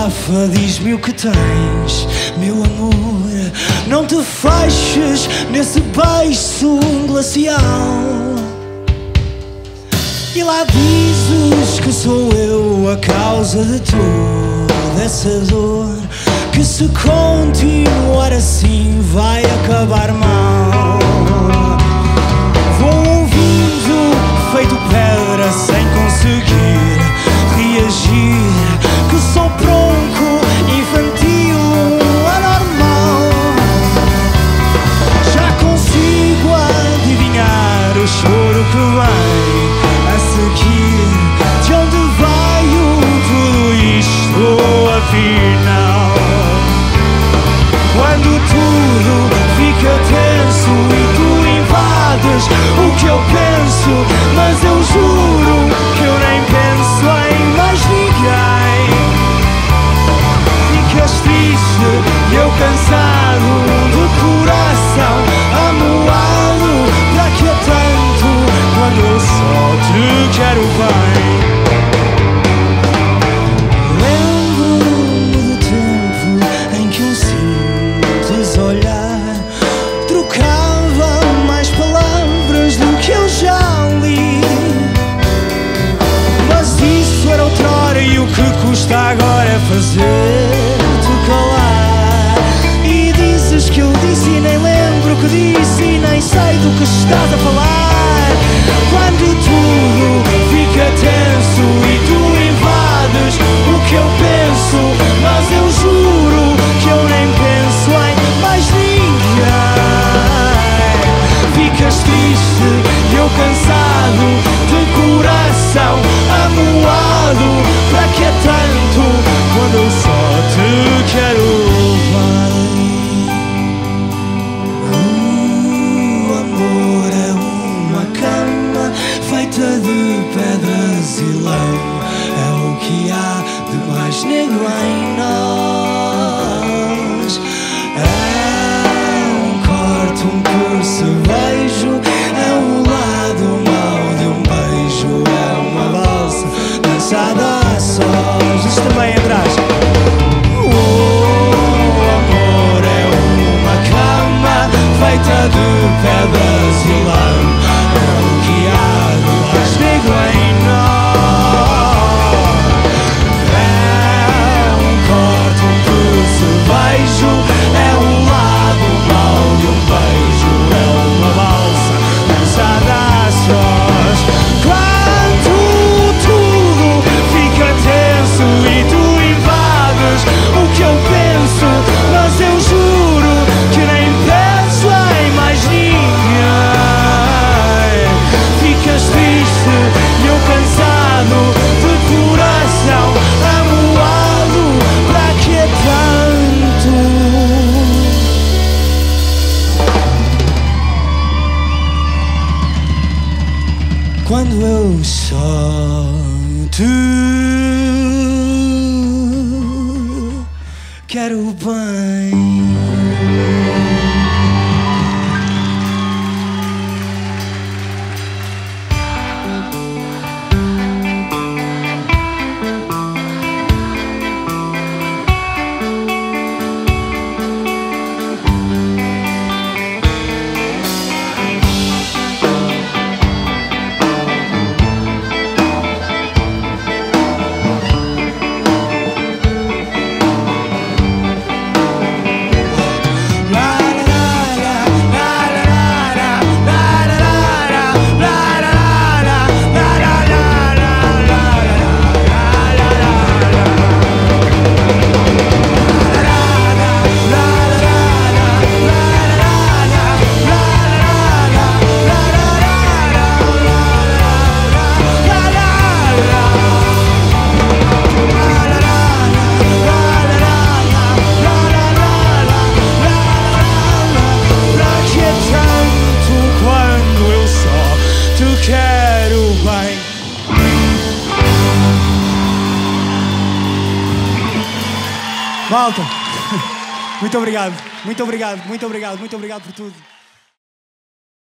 desabafa, diz-me o que tens, meu amor. Não te feches nesse beiço glacial. E lá dizes que sou eu a causa de toda essa dor, que se continuar assim vai acabar mal. Vou ouvindo feito pedra sem conseguir reagir, que sou tronco infantil, anormal. Já consigo adivinhar o choro que vem a seguir. De onde veio tudo isto afinal? Quando tudo fica tenso e tu invades o que eu penso, mas eu juro que eu nem penso em mais ninguém. Ficas triste e eu cansado, de coração amuado. Pra que tanto quando eu só te quero bem? Lembro-me do tempo em que um simples olhar trocava mais palavras do que eu já li. Mas isso era outrora e o que custa agora é fazer-te calar. E dizes que eu disse e nem lembro o que disse e nem sei do que estás a falar. Quando tudo fica tenso e tu invades o que eu penso, mas eu juro que eu nem penso em mais ninguém. Ficas triste e eu cansado, de coração amuado. Pra que tanto quando eu só te quero bem? O amor é uma cama feita de pedras e lama. É o que há de mais negro em nós. É um corte, um percevejo, é um lado mau de um beijo, é uma valsa dançada a sós. Isto também atrás. O amor é uma cama feita de pedras e lama. É o que há de mais negro em nós. É um corte, um percevejo, é um lado mau de um beijo, é uma valsa dançada a sós. Quando tudo fica tenso e tu invades o que eu penso, mas eu juro que nem penso em mais ninguém. Ficas triste e eu cansado, de coração amuado. Pra que tanto? Quando eu só te quero bem. Malta, muito obrigado, muito obrigado, muito obrigado, muito obrigado por tudo.